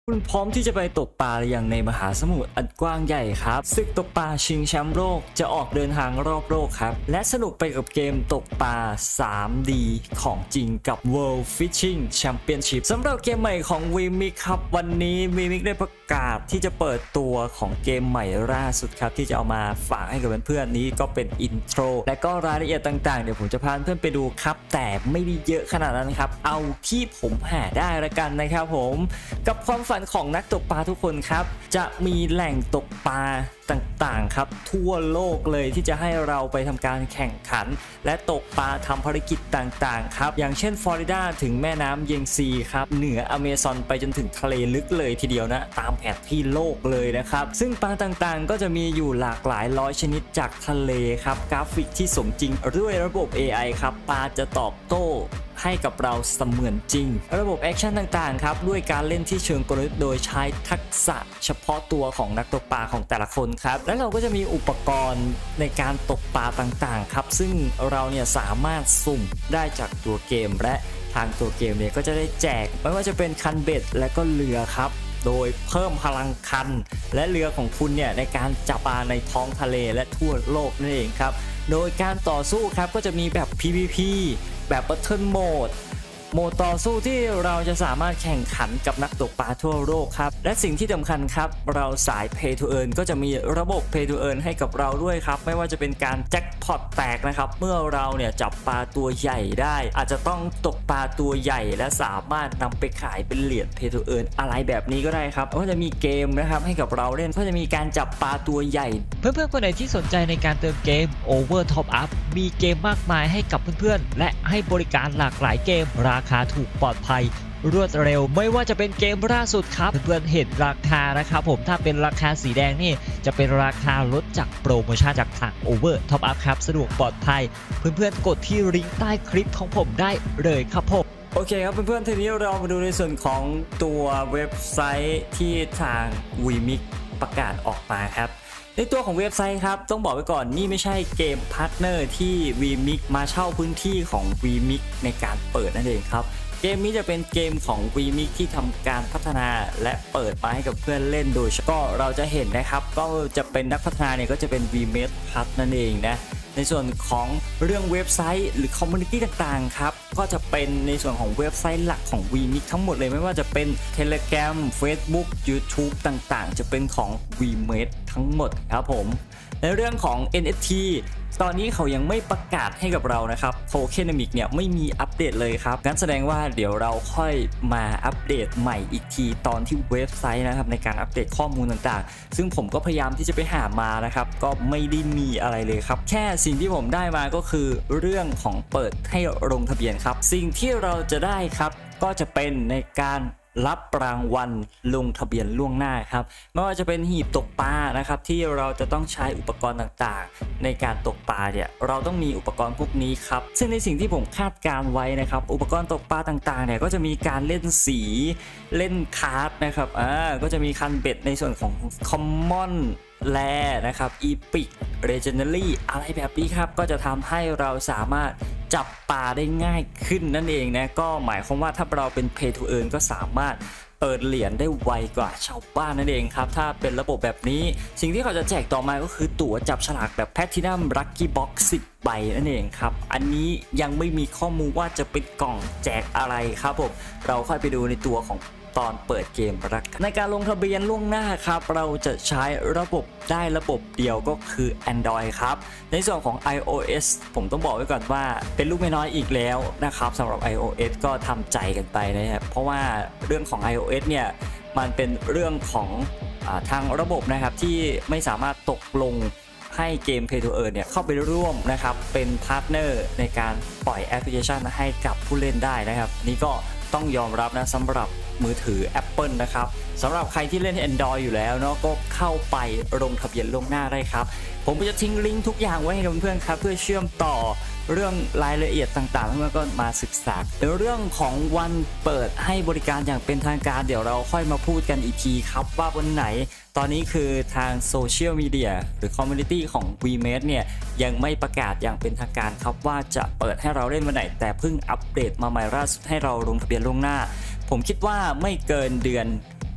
คุณพร้อมที่จะไปตกปลาอย่างในมหาสมุทรอันกว้างใหญ่ครับศึกตกปลาชิงแชมป์โลกจะออกเดินทางรอบโลกครับและสนุกไปกับเกมตกปลา 3D ของจริงกับ World Fishing Championship สำหรับเกมใหม่ของ VMix ครับวันนี้ VMix ได้ประกาศที่จะเปิดตัวของเกมใหม่ล่าสุดครับที่จะเอามาฝากให้กับเพื่อนๆนี้ก็เป็นอินโทรและก็รายละเอียดต่างๆเดี๋ยวผมจะพาเพื่อนไปดูครับแต่ไม่ได้เยอะขนาดนั้นครับเอาที่ผมหาได้ละกันนะครับผมกับความฝันของนักตกปลาทุกคนครับจะมีแหล่งตกปลาต่างๆครับทั่วโลกเลยที่จะให้เราไปทำการแข่งขันและตกปลาทำภารกิจต่างๆครับอย่างเช่นฟลอริดาถึงแม่น้ำเยงซีครับเหนืออเมซอนไปจนถึงทะเลลึกเลยทีเดียวนะตามแผนที่โลกเลยนะครับซึ่งปลาต่างๆก็จะมีอยู่หลากหลายร้อยชนิดจากทะเลครับกราฟิกที่สมจริงด้วยระบบ AI ครับปลาจะตอบโต้ให้กับเราเสมือนจริงระบบแอคชั่นต่างๆครับด้วยการเล่นที่เชิงกลยุทธ์โดยใช้ทักษะเฉพาะตัวของนักตกปลาของแต่ละคนครับและเราก็จะมีอุปกรณ์ในการตกปลาต่างๆครับซึ่งเราเนี่ยสามารถสุ่มได้จากตัวเกมและทางตัวเกมเนี่ยก็จะได้แจกไม่ว่าจะเป็นคันเบ็ดและก็เรือครับโดยเพิ่มพลังคันและเรือของคุณเนี่ยในการจับปลาในท้องทะเลและทั่วโลกนั่นเองครับโดยการต่อสู้ครับก็จะมีแบบ PVP แบบ Battle Mode โหมดต่อสู้ที่เราจะสามารถแข่งขันกับนักตกปลาทั่วโลกครับและสิ่งที่สำคัญครับเราสาย Pay to Earn ก็จะมีระบบ Pay to Earn ให้กับเราด้วยครับไม่ว่าจะเป็นการแจ็คพอตแตกนะครับเมื่อเราเนี่ยจับปลาตัวใหญ่ได้อาจจะต้องตกปลาตัวใหญ่และสามารถนำไปขายเป็นเหรียญ Pay to Earn อะไรแบบนี้ก็ได้ครับก็จะมีเกมนะครับให้กับเราเล่นก็จะมีการจับปลาตัวใหญ่เพื่อนๆคนไหนที่สนใจในการเติมเกม Over Top Up มีเกมมากมายให้กับเพื่อนๆและให้บริการหลากหลายเกมราคาถูกปลอดภัยรวดเร็วไม่ว่าจะเป็นเกมล่าสุดครับเพื่อนๆเห็นราคานะครับผมถ้าเป็นราคาสีแดงนี่จะเป็นราคาลดจากโปรโมชั่นจากทาง Over Top Up ครับสะดวกปลอดภัยเพื่อนๆกดที่ลิงก์ใต้คลิปของผมได้เลยครับผมโอเคครับเพื่อนๆทีนี้เรามาดูในส่วนของตัวเว็บไซต์ที่ทาง VMix ประกาศออกมาครับในตัวของเว็บไซต์ครับต้องบอกไว้ก่อนนี่ไม่ใช่เกมพาร์ทเนอร์ที่ VMix มาเช่าพื้นที่ของ VMix ในการเปิดนั่นเองครับเกมนี้จะเป็นเกมของ VMix ที่ทำการพัฒนาและเปิดมาให้กับเพื่อนเล่นโดยเฉพาะเราจะเห็นนะครับก็จะเป็นนักพัฒนาเนี่ยก็จะเป็น VMix พัฒนั่นเองนะในส่วนของเรื่องเว็บไซต์หรือคอมมูนิตี้ต่างๆครับก็จะเป็นในส่วนของเว็บไซต์หลักของ VMix ทั้งหมดเลยไม่ว่าจะเป็น Telegram Facebook YouTube ต่างๆจะเป็นของ VMix ทั้งหมดครับผมในเรื่องของ NFT ตอนนี้เขายังไม่ประกาศให้กับเรานะครับ Tokenomics เนี่ยไม่มีอัปเดตเลยครับงั้นแสดงว่าเดี๋ยวเราค่อยมาอัปเดตใหม่อีกทีตอนที่เว็บไซต์นะครับในการอัปเดตข้อมูลต่างๆซึ่งผมก็พยายามที่จะไปหามานะครับก็ไม่ได้มีอะไรเลยครับแค่สิ่งที่ผมได้มาก็คือเรื่องของเปิดให้ลงทะเบียนครับสิ่งที่เราจะได้ครับก็จะเป็นในการรับรางวัลลงทะเบียนล่วงหน้าครับไม่ว่าจะเป็นหีบตกปลานะครับที่เราจะต้องใช้อุปกรณ์ต่างๆในการตกปลาเนี่ยเราต้องมีอุปกรณ์พวกนี้ครับซึ่งในสิ่งที่ผมคาดการไว้นะครับอุปกรณ์ตกปลาต่างๆเนี่ยก็จะมีการเล่นสีเล่นคาร์ดนะครับก็จะมีคันเบ็ดในส่วนของคอมมอนแลนะครับอีพิกเรเจนเนอรี่อะไรแบบนี้ครับก็จะทำให้เราสามารถจับปลาได้ง่ายขึ้นนั่นเองนะก็หมายความว่าถ้าเราเป็น Pay to Earn ก็สามารถเปิดเหรียญได้ไวกว่าชาวบ้านนั่นเองครับถ้าเป็นระบบแบบนี้สิ่งที่เขาจะแจกต่อมาก็คือตั๋วจับฉลากแบบ Platinum Lucky Box 10 ใบนั่นเองครับอันนี้ยังไม่มีข้อมูลว่าจะเป็นกล่องแจกอะไรครับผมเราค่อยไปดูในตัวของตอนเปิดเกมรักในการลงทะเบียนล่วงหน้าครับเราจะใช้ระบบได้ระบบเดียวก็คือ Android ครับในส่วนของ iOS ผมต้องบอกไว้ก่อนว่าเป็นลูกไม่น้อยอีกแล้วนะครับสำหรับ iOS ก็ทำใจกันไปนะครับเพราะว่าเรื่องของ iOS เนี่ยมันเป็นเรื่องของทางระบบนะครับที่ไม่สามารถตกลงให้เกม Pay to Earn เนี่ยเข้าไปร่วมนะครับเป็นพาร์ทเนอร์ในการปล่อยแอปพลิเคชันให้กับผู้เล่นได้นะครับนี่ก็ต้องยอมรับนะสำหรับมือถือ Apple นะครับสำหรับใครที่เล่น Android อยู่แล้วเนาะก็เข้าไปลงทะเบียนล่วงหน้าได้ครับผมจะทิ้งลิงก์ทุกอย่างไว้ให้เพื่อนๆครับเพื่อเชื่อมต่อเรื่องรายละเอียดต่างๆเพื่อนๆก็มาศึกษาในเรื่องของวันเปิดให้บริการอย่างเป็นทางการเดี๋ยวเราค่อยมาพูดกันอีกทีครับว่าวันไหนตอนนี้คือทางโซเชียลมีเดียหรือคอมมูนิตี้ของ VMix เนี่ยยังไม่ประกาศอย่างเป็นทางการครับว่าจะเปิดให้เราเล่นวันไหนแต่เพิ่งอัปเดตมาใหม่ล่าสุดให้เราลงทะเบียนล่วงหน้าผมคิดว่าไม่เกินเดือน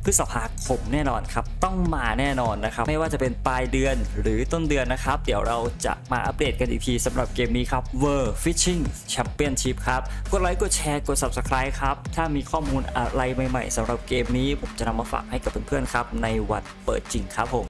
พฤษภาคมแน่นอนครับต้องมาแน่นอนนะครับไม่ว่าจะเป็นปลายเดือนหรือต้นเดือนนะครับเดี๋ยวเราจะมาอัปเดตกันอีกทีสำหรับเกมนี้ครับ World Fishing Championship ครับกดไลค์กดแชร์กด Subscribe ครับถ้ามีข้อมูลอะไรใหม่ๆสำหรับเกมนี้ผมจะนำมาฝากให้กับเพื่อนๆครับในวันเปิดจริงครับผม